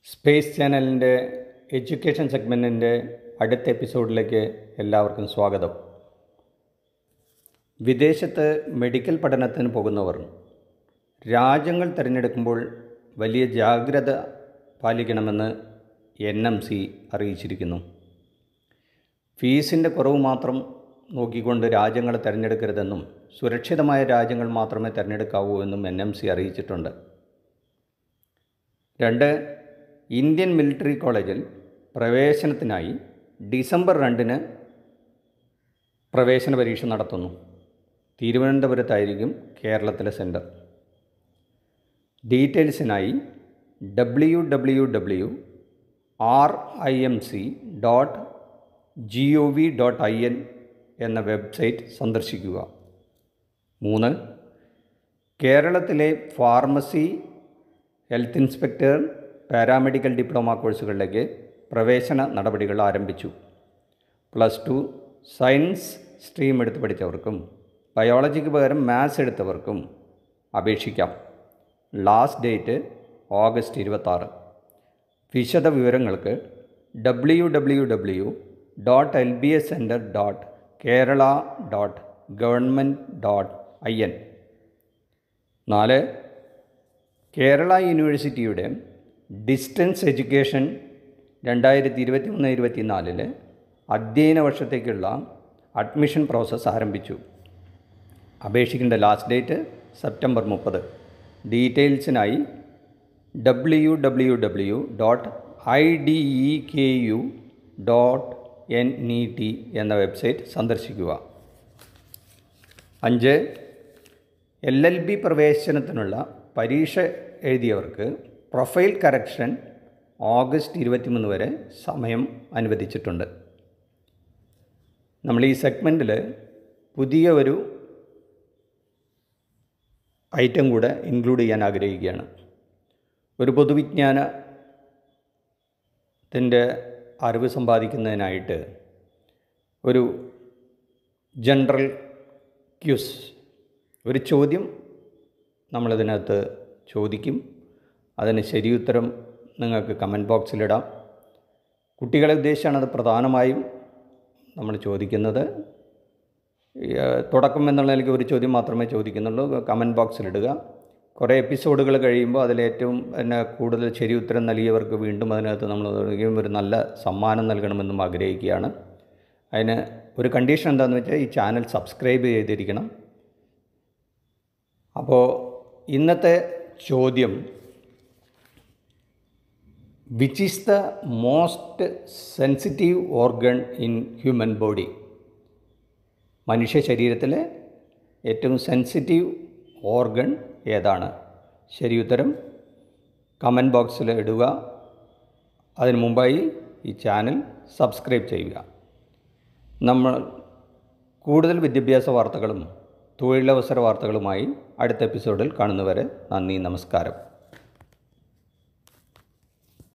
Space ചാനലിൻ്റെ education സെഗ്മെൻറ്റിൻ്റെ അടുത്ത എപ്പിസോഡിലേക്ക് എല്ലാവർക്കും സ്വാഗതം. വിദേശത്ത് മെഡിക്കൽ പഠനത്തിന് പോകുന്നവർ രാജ്യങ്ങൾ തിരഞ്ഞെടുക്കുമ്പോൾ വലിയ ജാഗ്രത പാലിക്കണമെന്ന് NMC അറിയിച്ചിരിക്കുന്നു. ഫീസിൻ്റെ കുറവ് മാത്രം നോക്കിക്കൊണ്ട് രാജ്യങ്ങൾ തിരഞ്ഞെടുക്കരുതെന്നും സുരക്ഷിതമായ രാജ്യങ്ങൾ മാത്രമേ തിരഞ്ഞെടുക്കാവൂ എന്നും NMC അറിയിച്ചിട്ടുണ്ട്. 2. ഇന്ത്യൻ മിലിറ്ററി കോളേജിൽ പ്രവേശനത്തിനായി ഡിസംബർ 2 പ്രവേശന പരീക്ഷ നടത്തുന്നു. തിരുവനന്തപുരത്തായിരിക്കും കേരളത്തിലെ സെൻറ്റർ. ഡീറ്റെയിൽസിനായി www.rimc.gov.in എന്ന വെബ്സൈറ്റ് സന്ദർശിക്കുക. 3. കേരളത്തിലെ pharmacy, health inspector, paramedical diploma കോഴ്സുകളിലേക്ക് പ്രവേശന നടപടികൾ ആരംഭിച്ചു. +2 സയൻസ് സ്ട്രീം എടുത്ത് പഠിച്ചവർക്കും ബയോളജിക്ക് പകരം മാത്സ് എടുത്തവർക്കും അപേക്ഷിക്കാം. Last date August 26. വിശദ വിവരങ്ങൾക്ക് www.lbscenter.kerala.government.in. 4. കേരള യൂണിവേഴ്സിറ്റിയുടെ ഡിസ്റ്റൻസ് എഡ്യൂക്കേഷൻ 2023-24 അധ്യയന വർഷത്തേക്കുള്ള അഡ്മിഷൻ പ്രോസസ്സ് ആരംഭിച്ചു. അപേക്ഷിക്കേണ്ട ലാസ്റ്റ് ഡേറ്റ് സെപ്റ്റംബർ 30. ഡീറ്റെയിൽസിനായി www.ideku.net എന്ന വെബ്സൈറ്റ് സന്ദർശിക്കുക. 5. LLB പ്രവേശനത്തിനുള്ള പരീക്ഷ എഴുതിയവർക്ക് പ്രൊഫൈൽ കറക്ഷൻ ഓഗസ്റ്റ് 23 വരെ സമയം അനുവദിച്ചിട്ടുണ്ട്. നമ്മൾ ഈ സെഗ്മെൻറ്റിൽ പുതിയ ഒരു ഐറ്റം കൂടെ ഇൻക്ലൂഡ് ചെയ്യാൻ ആഗ്രഹിക്കുകയാണ്. ഒരു പൊതുവിജ്ഞാനത്തിൻ്റെ അറിവ് സമ്പാദിക്കുന്നതിനായിട്ട് ഒരു ജനറൽ ക്യൂസ്, ഒരു ചോദ്യം നമ്മളിതിനകത്ത് ചോദിക്കും. അതിന് ശരിയുത്തരം നിങ്ങൾക്ക് കമൻറ്റ് ബോക്സിലിടാം. കുട്ടികളെ ഉദ്ദേശിച്ചാണ് അത് പ്രധാനമായും നമ്മൾ ചോദിക്കുന്നത്. തുടക്കം എന്നുള്ള നിലയ്ക്ക് ഒരു ചോദ്യം മാത്രമേ ചോദിക്കുന്നുള്ളൂ. കമൻറ്റ് ബോക്സിലിടുക. കുറേ എപ്പിസോഡുകൾ കഴിയുമ്പോൾ അതിലേറ്റവും കൂടുതൽ ശരിയുത്തരം നൽകിയവർക്ക് വീണ്ടും അതിനകത്ത് നമ്മൾ ഒരു നല്ല സമ്മാനം നൽകണമെന്നും ആഗ്രഹിക്കുകയാണ്. അതിന് ഒരു കണ്ടീഷൻ എന്താണെന്ന് വെച്ചാൽ ഈ ചാനൽ സബ്സ്ക്രൈബ് ചെയ്തിരിക്കണം. അപ്പോൾ ഇന്നത്തെ ചോദ്യം, which is the most sensitive organ in human body? മനുഷ്യ ശരീരത്തിലെ ഏറ്റവും സെൻസിറ്റീവ് ഓർഗൺ ഏതാണ്? ശരിയുത്തരം കമൻറ്റ് ബോക്സിൽ ഇടുക. അതിനു മുമ്പായി ഈ ചാനൽ സബ്സ്ക്രൈബ് ചെയ്യുക. നമ്മൾ കൂടുതൽ വിദ്യാഭ്യാസ വാർത്തകളും തൊഴിലവസര വാർത്തകളുമായി അടുത്ത എപ്പിസോഡിൽ കാണുന്നവരെ നന്ദി, നമസ്കാരം.